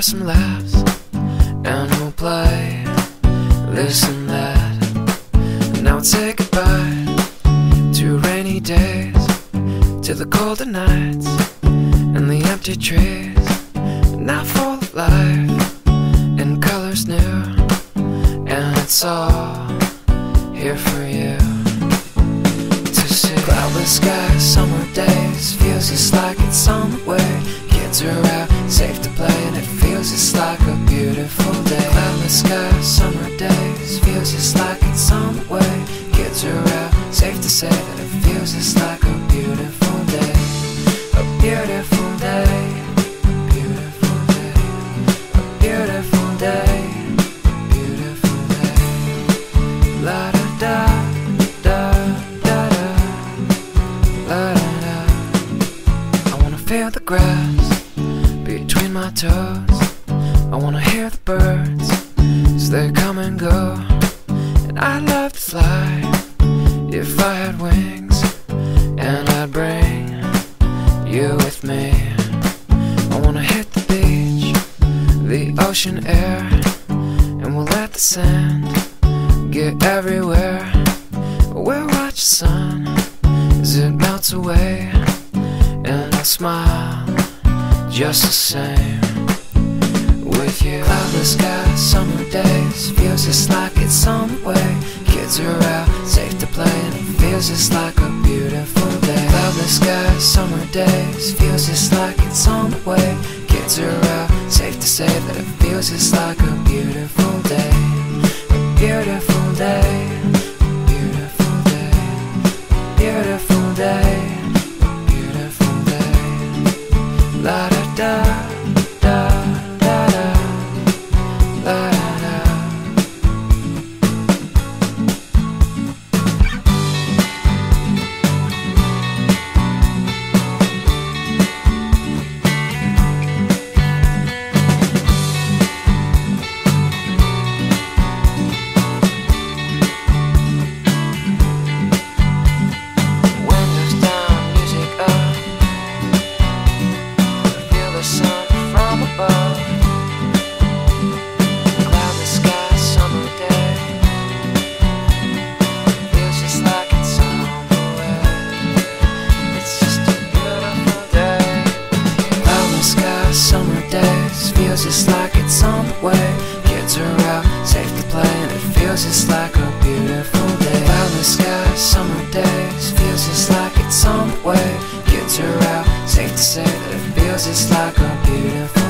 some laughs, and we'll play this and that. Now we'll say goodbye to rainy days, to the colder nights and the empty trees. Now full of life and colors new, and it's all here for you to see. Cloudless skies, summer days, feels just like it's on the way. Kids are out, safe to play, and it feels just like a beautiful day. Cloudless skies, summer days, feels just like it's on the way. Kids are out, safe to say that it feels just like a beautiful day. A beautiful day, beautiful day, a beautiful day, beautiful day. La da da da da da, la da da. I wanna feel the grass between my toes. I wanna hear the birds as they come and go. And I'd love to fly if I had wings, and I'd bring you with me. I wanna hit the beach, the ocean air, and we'll let the sand get everywhere. We'll watch the sun as it melts away, and I'll smile just the same with you. Cloudless skies, summer days, feels just like it's on the way. Kids are out, safe to play, and it feels just like a beautiful day. Cloudless skies, summer days, feels just like it's on the way. Kids are out, safe to say that it feels just like a beautiful day. A beautiful day, beautiful day, beautiful day, beautiful day. La da da da da da, la da da. Windows down, music up, feel the sun from above. Cloudless sky, summer day, feels just like it's on the way. It's just a beautiful day. Cloudless sky, summer days, feels just like it's on the way. Kids are out, safe to play, and it feels just like a beautiful day. Cloudless sky, summer days, feels just like it's on the way. Kids are out, safe to say that it feels just like a beautiful